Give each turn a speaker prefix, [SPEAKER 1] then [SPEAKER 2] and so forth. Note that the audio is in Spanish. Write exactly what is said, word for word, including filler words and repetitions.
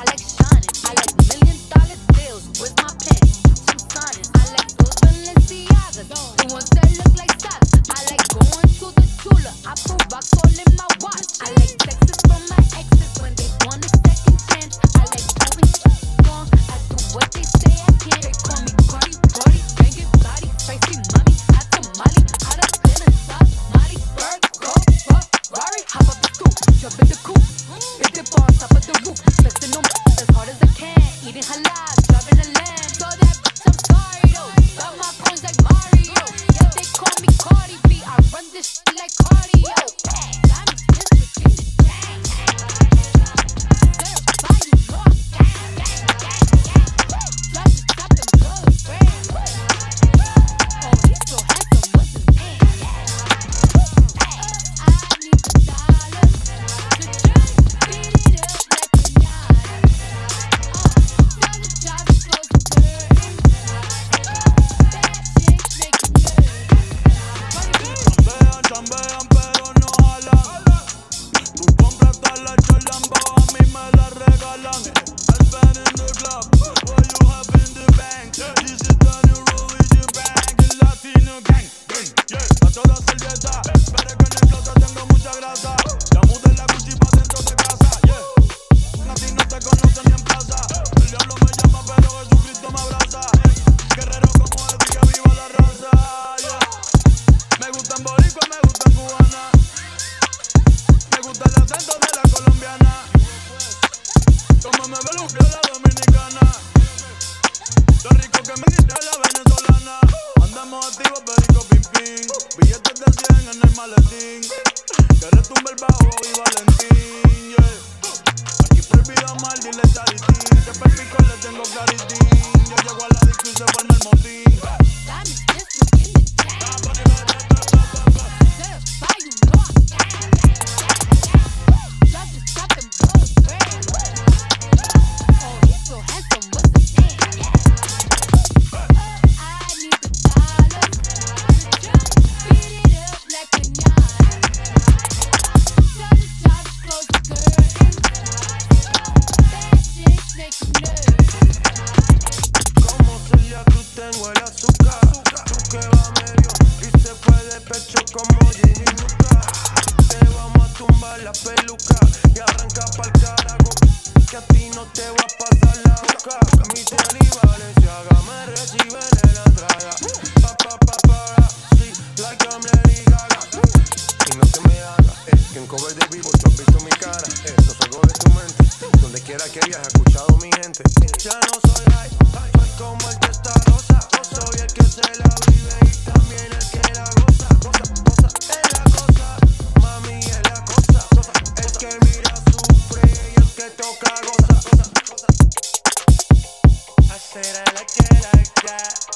[SPEAKER 1] I like shining. I like million dollar deals. Where's my pen? I'm signing. I like those Balenciagas, the ones that look like socks. I like going to the Chula. I put rocks all in my watch. I like texts from my exes when they want a second chance. I like moving strong. I do what they say I can't. They call me Cardi, Cardi, banging body, spicy mommy, hot tamale, hot up in a sock, Molly, bird, go, Ferrari, hop up the stoop, jump in the coupe, hit the bar, top of the roof, flexing on as hard as I can, eating halal, driving a lamb. So that bitch, I'm sorry though, got my coins like Mario. Yeah, they call me Cardi B, I run this shit like cardio. I'm just in the gang. Verify you know I'm gang, gang, gang, gang. Drive the top and blow the brand. Oh, he's so handsome, what's his name? I need the dollars to just beat it up like pinata. Tell the driver close the curtain. Bad chicks making nerves.
[SPEAKER 2] Chambean, chambean, pero no jalan. Tú compras todas las cholas, a mí me las regalan. I spend in the club, what you have in the bank. This is the new religion bank, el latino gang. Yeah, a toda servieta, pero que en el closet tengo mucha grasa. Ya mudé la Gucci pa' dentro de casa, yeah. A ti no te conocen ni en plaza. El diablo me llama, pero Jesucristo me abraza. Guerrero como Eddie, que viva la raza, yeah. Me gustan boricua, me gustan cubana. Me gusta el acento de la colombiana. Como me ve Luque la dominicana. Lo rico que me quita la venezolana. Andamos activos, perico pim pim. Billetes de cien en el maletín. Que retumbe el bajo y Valentín, yeah. Aquí prohibido mal, dile charitín. Que perpico le tengo claritín. Yo llego a la disco y se forma el motín.
[SPEAKER 1] I'm just in the gang. Verify you know I'm gang, gang, gang, gang. Drive the top and blow the brand. Oh, he's so handsome, what's his name? I need the dollars to just beat it up like pinata. Tell the driver close the curtain. Bad chicks making nerves.
[SPEAKER 3] Como Celia Cruz tengo el azúcar. Tú que va medio y se fue de pecho como Ginny Luca. Te vamos a tumbar la peluca y arranca pa'l carajo, que a ti no te va a pasar la boca. Mi tenis Valenciaga me reciben en la entrada. Pa pa pa para, sí, like I'm Lady Gaga. Y no te me hagas, eh, que en cover de vivo tú has visto mi cara. Eh, no salgo de tu mente, donde quiera que viajes, he escuchado mi gente. Ya no soy high, soy como el testarosa. Soy el que se la vive y también el que la goza. Goza, goza, es la cosa, mami es la cosa. El que mira sufre y el que toca goza, goza, goza. I said I like it like that.